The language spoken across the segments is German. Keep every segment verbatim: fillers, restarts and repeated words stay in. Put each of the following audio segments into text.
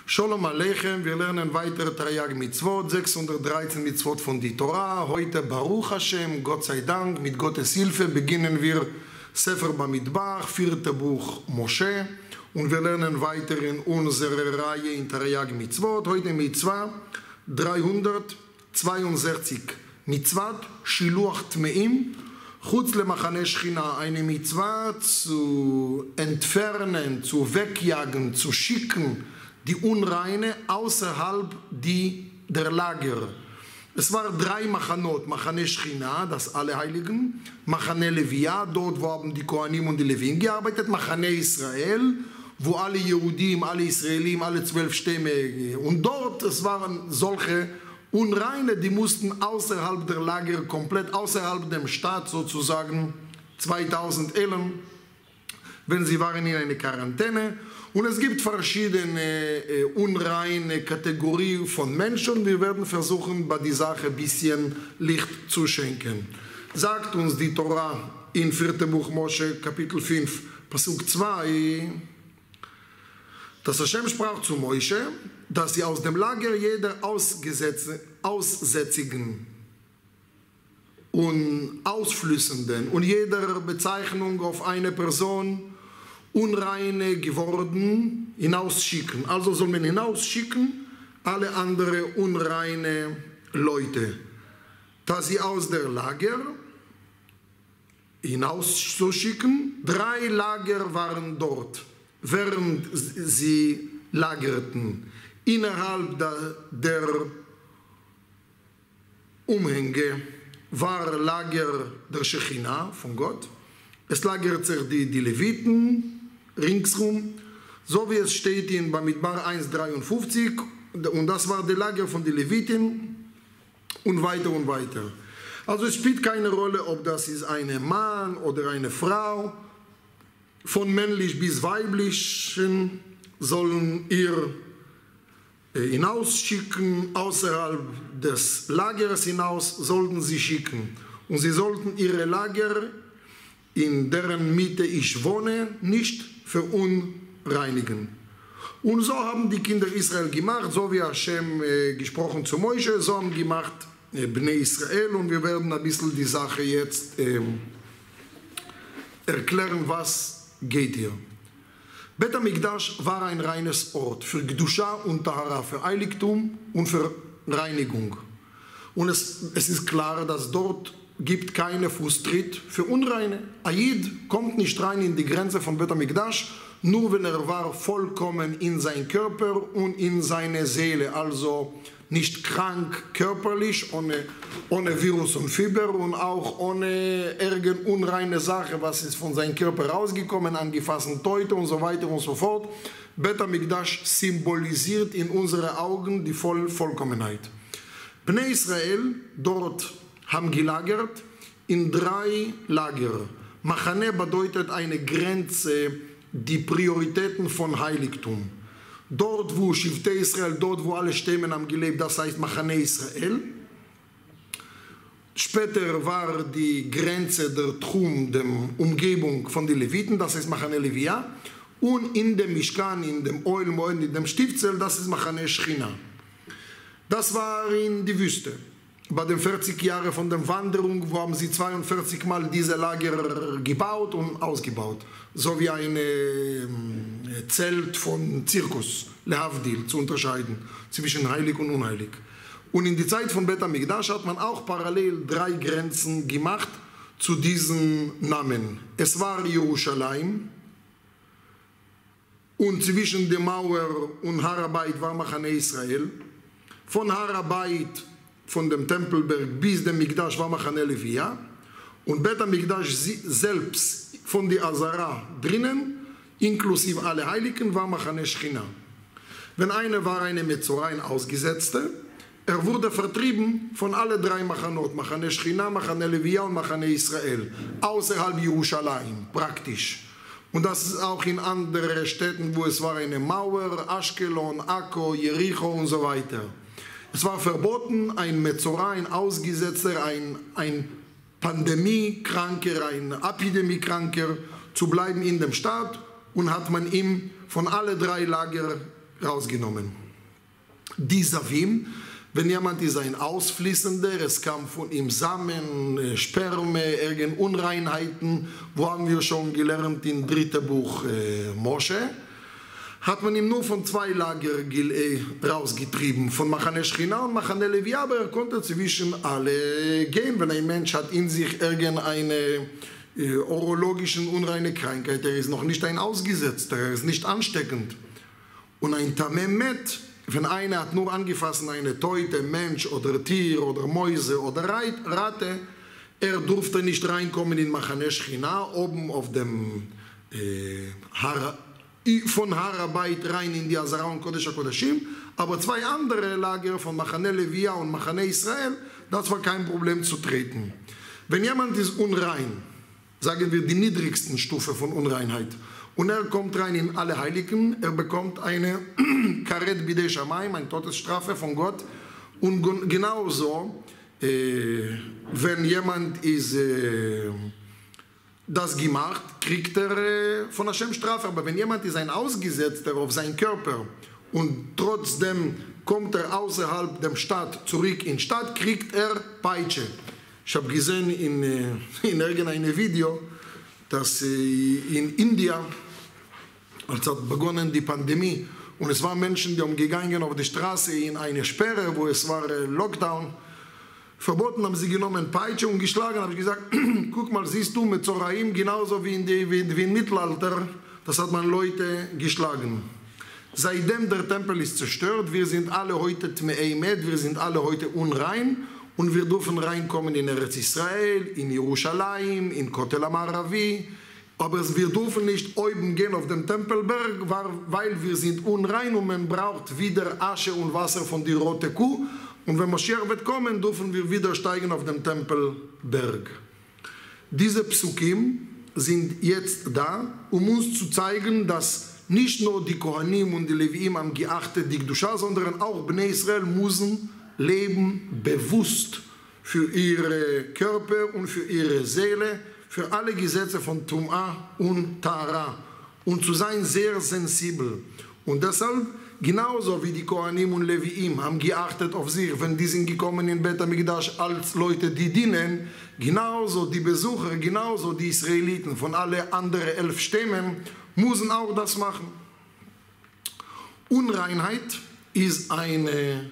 Shalom Aleichem, wir lernen weitere Taryag Mitzvot, sechshundertdreizehn Mitzvot von die Torah. Heute Baruch Hashem, Gott sei Dank, mit Gottes Hilfe beginnen wir Sefer Bamidbar, vierte Buch Moshe. Und wir lernen weiter in unserer Reihe in Taryag Mitzvot. Heute Mitzvah dreihundertzweiundsechzig. Mitzvat Shiluach Tmeim, Chutz lemachane Shechina, eine Mitzvah zu entfernen, zu wegjagen, zu schicken, die Unreine außerhalb die, der Lager. Es waren drei Machanot, Machane Shechina, das alle Heiligen, Machane Levia, dort wo haben die Kohanim und die Levien gearbeitet, Machane Israel, wo alle Jehudim, alle Israelim, alle zwölf Stämme, und dort, es waren solche Unreine, die mussten außerhalb der Lager, komplett außerhalb dem Staat sozusagen, zweitausend Ellen, wenn sie waren in einer Quarantäne. Und es gibt verschiedene äh, unreine Kategorien von Menschen. Wir werden versuchen, bei dieser Sache ein bisschen Licht zu schenken. Sagt uns die Torah in vierten Buch Moshe, Kapitel fünf, Pasuk zwei, dass Hashem sprach zu Moshe, dass sie aus dem Lager jeder Aussätzigen und Ausflüssenden und jeder Bezeichnung auf eine Person Unreine geworden hinausschicken. Also soll man hinausschicken alle andere unreine Leute, dass sie aus der Lager hinauszuschicken. Drei Lager waren dort, während sie lagerten. Innerhalb der, der Umhänge war Lager der Shechina von Gott. Es lagert sich die, die Leviten ringsrum, so wie es steht in Bamidbar eins dreiundfünfzig, und das war der Lager von den Leviten und weiter und weiter. Also es spielt keine Rolle, ob das ist ein Mann oder eine Frau, von männlich bis weiblich sollen ihr hinausschicken, außerhalb des Lagers hinaus sollten sie schicken, und sie sollten ihre Lager, in deren Mitte ich wohne, nicht verunreinigen. Und so haben die Kinder Israel gemacht, so wie Hashem äh, gesprochen zu Moshe, so haben gemacht äh, Bnei Israel, und wir werden ein bisschen die Sache jetzt äh, erklären, was geht hier. Bet HaMikdash war ein reines Ort für Kedusha und Tahara, für Heiligtum und für Reinigung. Und es, es ist klar, dass dort gibt keine Fußtritt für Unreine. Ayid kommt nicht rein in die Grenze von Bet HaMikdash, nur wenn er war vollkommen in sein Körper und in seine Seele, also nicht krank körperlich, ohne, ohne Virus und Fieber, und auch ohne irgendeine unreine Sache, was ist von seinem Körper rausgekommen, angefassten Teute und so weiter und so fort. Bet HaMikdash symbolisiert in unseren Augen die Voll Vollkommenheit. Bnei Israel, dort haben gelagert in drei Lager. Machane bedeutet eine Grenze, die Prioritäten von Heiligtum. Dort, wo Shivtei Israel, dort, wo alle Stämme haben gelebt, das heißt Machane Israel. Später war die Grenze der Tchum, der Umgebung von den Leviten, das heißt Machane Levia. Und in dem Mishkan, in dem Oel Moed, in dem Stiftzell, das ist Machane Shechina. Das war in die Wüste. Bei den vierzig Jahren von der Wanderung, wo haben sie zweiundvierzig Mal diese Lager gebaut und ausgebaut. So wie ein äh, Zelt von Zirkus, Lehavdil, zu unterscheiden zwischen heilig und unheilig. Und in der Zeit von Bet HaMikdash hat man auch parallel drei Grenzen gemacht zu diesen Namen. Es war Jerusalem, und zwischen der Mauer und Harabait war Machane Israel. Von Harabait, von dem Tempelberg bis dem Mikdash war Machane Levia, und Bet HaMikdash selbst von der Azara drinnen, inklusive alle Heiligen, war Machane Shechina. Wenn einer war eine Metzorein Ausgesetzte, er wurde vertrieben von alle drei Machanot, Machane Shechina, Machane Levia und Machane Israel, außerhalb Jerusalem, praktisch. Und das ist auch in anderen Städten, wo es war eine Mauer, Ashkelon, Akko, Jericho und so weiter. Es war verboten, ein Metzora, ein Ausgesetzter, ein, ein Pandemiekranker, ein Epidemiekranker zu bleiben in dem Staat, und hat man ihm von alle drei Lager rausgenommen. Die Savim, wenn jemand ist ein Ausfließender, es kam von ihm Samen, Sperme, irgendwelche Unreinheiten, wo haben wir schon gelernt im dritten Buch äh, Mosche, hat man ihm nur von zwei Lager äh, rausgetrieben, von Machane Schchina und Machane Levi, aber er konnte zwischen alle gehen, wenn ein Mensch hat in sich irgendeine äh, urologische unreine Krankheit, er ist noch nicht ein Ausgesetzter, er ist nicht ansteckend. Und ein Tamemet, wenn einer hat nur angefasst eine Teute, Mensch oder Tier oder Mäuse oder Ratte, er durfte nicht reinkommen in Machane Schchina, oben auf dem äh, Har, von Harabait rein in die Azara und Kodesh HaKodeshim, aber zwei andere Lager von Machane Levia und Machane Israel, das war kein Problem zu treten. Wenn jemand ist unrein, sagen wir die niedrigsten Stufe von Unreinheit, und er kommt rein in alle Heiligen, er bekommt eine Karet Bidei Shamayim, eine Todesstrafe von Gott. Und genauso, äh, wenn jemand ist, äh, das gemacht, kriegt er äh, von Hashem Strafe. Aber wenn jemand ist ein Ausgesetzter auf seinen Körper und trotzdem kommt er außerhalb der Stadt zurück in die Stadt, kriegt er Peitsche. Ich habe gesehen in, äh, in irgendeinem Video, dass äh, in Indien, als hat begonnen die Pandemie und es waren Menschen, die haben gegangen auf die Straße in eine Sperre, wo es war Lockdown. Verboten haben sie genommen Peitsche und geschlagen. Habe ich gesagt, guck mal, siehst du mit Zoraim genauso wie, in die, wie, wie im Mittelalter, das hat man Leute geschlagen. Seitdem der Tempel ist zerstört, wir sind alle heute Tmei Med, wir sind alle heute unrein und wir dürfen reinkommen in Eretz Israel, in Jerusalem, in Kotel Amaravi. Aber wir dürfen nicht oben gehen auf den Tempelberg, weil wir sind unrein und man braucht wieder Asche und Wasser von der roten Kuh. Und wenn Moschiach wird kommen, dürfen wir wieder steigen auf den Tempelberg. Diese Psukim sind jetzt da, um uns zu zeigen, dass nicht nur die Kohanim und die Leviim haben geachtet die Gdusha, sondern auch Bnei Israel müssen leben bewusst für ihre Körper und für ihre Seele, für alle Gesetze von Tum'a und Tara und zu sein sehr sensibel. Und deshalb, genauso wie die Kohanim und Leviim haben geachtet auf sich, wenn die sind gekommen in Bet HaMikdash als Leute, die dienen, genauso die Besucher, genauso die Israeliten von alle anderen elf Stämmen müssen auch das machen. Unreinheit ist ein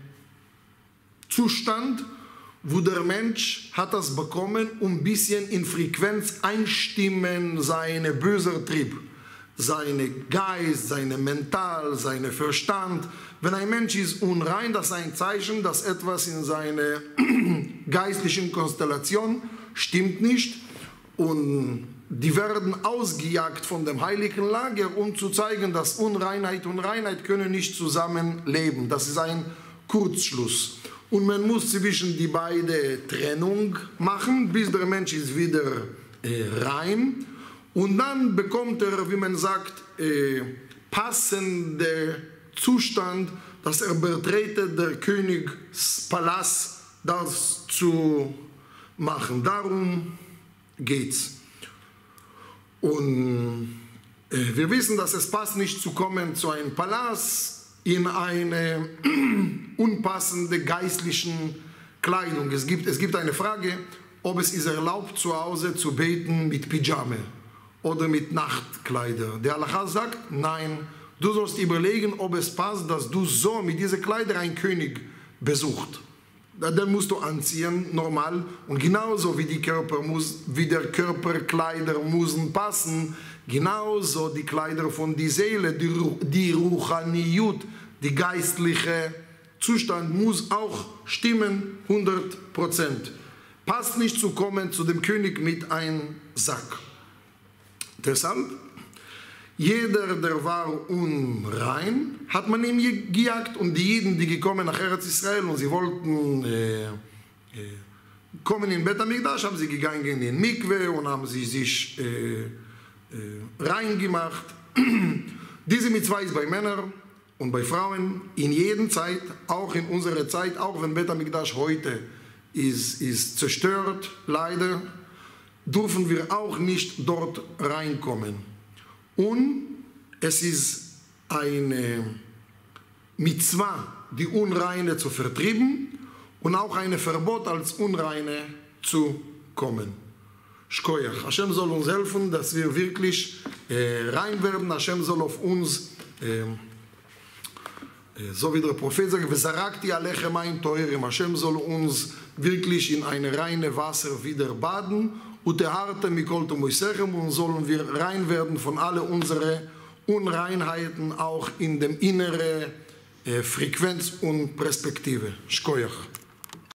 Zustand, wo der Mensch hat das bekommen, um ein bisschen in Frequenz einstimmen, seine böser Trieb, seine Geist, seine Mental, seine Verstand. Wenn ein Mensch ist unrein, das ist ein Zeichen, dass etwas in seiner geistlichen Konstellation stimmt nicht und die werden ausgejagt von dem heiligen Lager, um zu zeigen, dass Unreinheit und Reinheit können nicht zusammenleben. Das ist ein Kurzschluss. Und man muss zwischen die beiden Trennung machen, bis der Mensch ist wieder äh, rein. Und dann bekommt er, wie man sagt, äh, passender Zustand, dass er betrete der Königspalast, das zu machen. Darum geht's. Und äh, wir wissen, dass es passt nicht zu kommen zu einem Palast, in eine unpassende geistliche Kleidung. Es gibt, es gibt eine Frage, ob es ist erlaubt, zu Hause zu beten mit Pyjama oder mit Nachtkleider. Der Halacha sagt, nein, du sollst überlegen, ob es passt, dass du so mit diesen Kleidern einen König besuchst. Dann musst du anziehen, normal. Und genauso wie, die Körper muss, wie der Körperkleider müssen passen, genauso die Kleider von der Seele, die, die Ruchaniyut, die geistliche Zustand muss auch stimmen, hundert Prozent. Passt nicht zu kommen zu dem König mit einem Sack. Deshalb, jeder, der war unrein, hat man ihm gejagt und die Jiden, die gekommen nach Eretz Israel und sie wollten äh, äh, kommen in Bet HaMikdash, haben sie gegangen in den Mikve und haben sie sich äh, äh, reingemacht. Diese Mitzvah ist bei Männern und bei Frauen in jeder Zeit, auch in unserer Zeit, auch wenn Bet HaMikdash heute ist, ist zerstört, leider, dürfen wir auch nicht dort reinkommen. Und es ist eine Mitzwa, die Unreine zu vertrieben und auch ein Verbot als Unreine zu kommen. Shkoyach. Hashem soll uns helfen, dass wir wirklich äh, rein werden. Hashem soll auf uns, äh, äh, so wie der Prophet sagt, Vesarakti alechem mayim toerim. Hashem soll uns wirklich in eine reine Wasser wieder baden. Uteharte mikol tomoisechem, und sollen wir rein werden von alle unsere Unreinheiten, auch in dem inneren äh, Frequenz und Perspektive. Shkoyach.